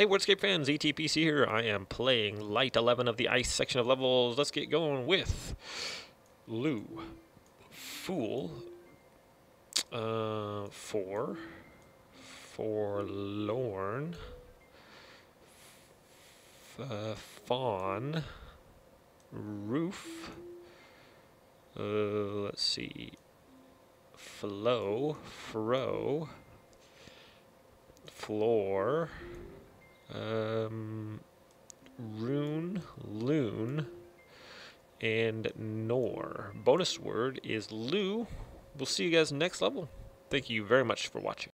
Hey WORDSCAPE fans, ETPC here. I am playing Light 11 of the Ice section of levels. Let's get going with Lou, Fool, Forlorn, Fawn, Roof, let's see, Flow, Fro, Floor, Rune, Loon, and Nor. Bonus word is Lou. We'll see you guys next level. Thank you very much for watching.